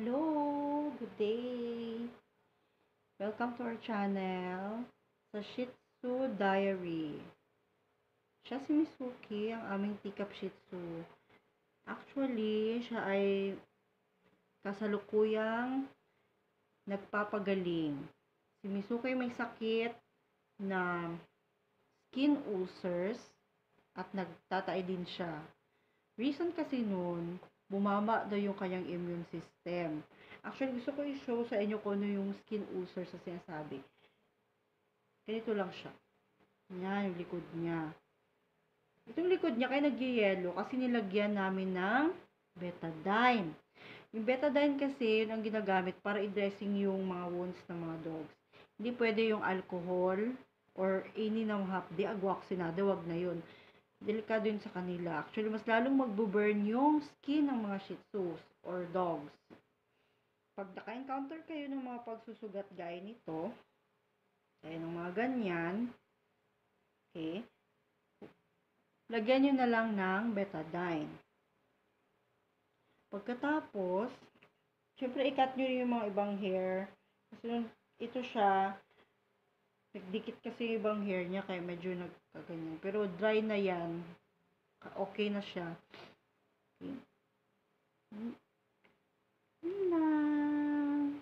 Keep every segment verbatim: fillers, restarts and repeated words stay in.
Hello! Good day! Welcome to our channel, sa Shih Tzu Diary. Siya si Mizuki, ang aming teacup Shih Tzu. Actually, siya ay kasalukuyang nagpapagaling. Si Mizuki ay may sakit na skin ulcers at nagtatay din siya. Reason kasi nun, bumaba daw yung kanyang immune system. Actually, gusto ko i-show sa inyo kung ano yung skin ulcer sa sinasabi. Ganito lang siya. Yan, yung likod niya. Itong likod niya kaya nag-yellow kasi nilagyan namin ng betadine. Yung betadine kasi, yun ang ginagamit para i-dressing yung mga wounds ng mga dogs. Hindi pwede yung alcohol or any ng hapdi, agwaksinada, wag na yun. Delikado yun sa kanila. Actually, mas lalong magbo-burn yung skin ng mga Shih Tzus or dogs. Pag naka-encounter kayo ng mga pagsusugat gaya nito, kaya ng mga ganyan, okay, lagyan nyo na lang ng betadine. Pagkatapos, syempre i-cut nyo rin yung mga ibang hair. Kasi ito siya, nagdikit kasi yung ibang hair niya, kaya medyo nagkaganyan. Pero dry na yan. Okay na siya. Okay. Yun lang.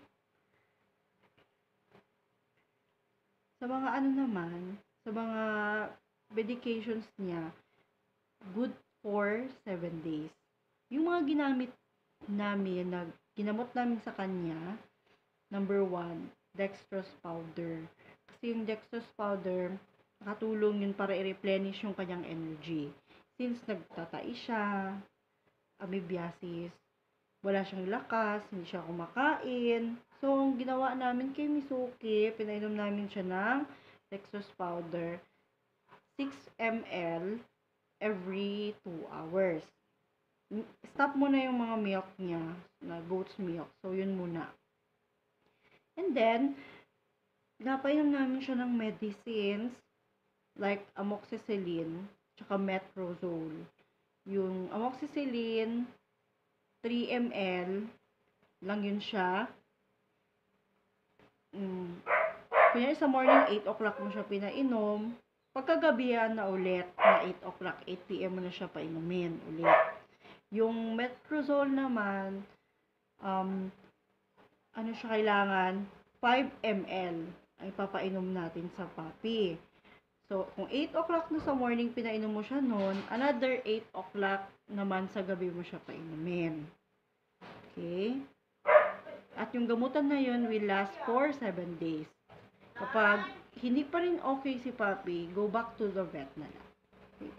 Sa mga ano naman, sa mga medications niya, good for seven days. Yung mga ginamit namin, na ginamot namin sa kanya, number one, dextrose powder. Kasi yung dextrose powder, nakatulong yun para i-replenish yung kanyang energy. Since nagtatai siya, amoebiasis, wala siyang lakas, hindi siya kumakain. So, ang ginawa namin kay Mizuki, pinainom namin siya ng dextrose powder, six milliliters every two hours. Stop muna yung mga milk niya, na goat's milk. So, yun muna. And then, napainom namin siya ng medicines like amoxicillin tsaka metrozole. Yung amoxicillin, three milliliters lang yun siya. Mm. Kunyari sa morning, eight o'clock mo siya pinainom. Pagkagabihan na ulit, na eight o'clock, eight p m mo na siya painumin ulit. Yung metrozole naman, um, ano siya kailangan? five milliliters ang ipapainom natin sa puppy. So, kung eight o'clock na sa morning pinainom mo siya noon, another eight o'clock naman sa gabi mo siya painumin. Okay? At yung gamutan na yun will last for seven days. Kapag hindi pa rin okay si puppy, go back to the vet na lang. Okay?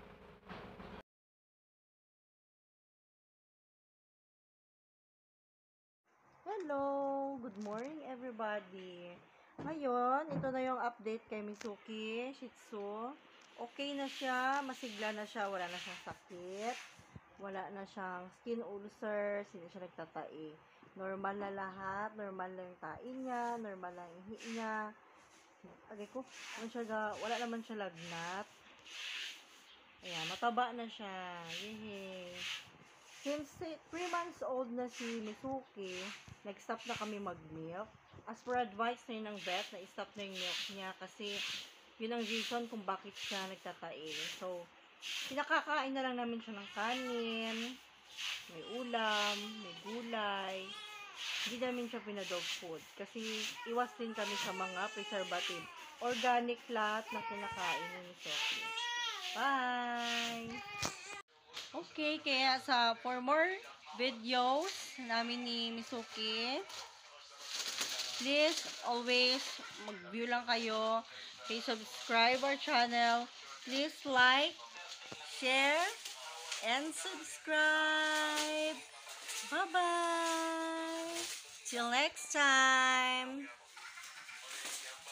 Hello! Good morning everybody! Ngayon, ito na yung update kay Mizuki Shih Tzu. Okay na siya, masigla na siya, wala na siyang sakit, wala na siyang skin ulcers, hindi siya nagtatai. Normal na lahat, normal na yung tain niya, normal na yung ihi niya. Okay ko, ano siya, wala naman siya lagnat. Ayan, mataba na siya. Yehey! Since three months old na si Mizuki, nag-stop na kami mag-milk. As per advice na yun ng vet, na-stop na yung milk niya kasi yun ang reason kung bakit siya nagtatai. So, pinakakain na lang namin siya ng kanin, may ulam, may gulay. Hindi namin siya pinadog food kasi iwas din kami sa mga preservative. Organic lahat na kinakain ni Mizuki. Bye! Okay, kaya sa for more videos namin ni Mizuki, please always mag-view lang kayo. Please subscribe our channel. Please like, share, and subscribe. Bye-bye! Till next time!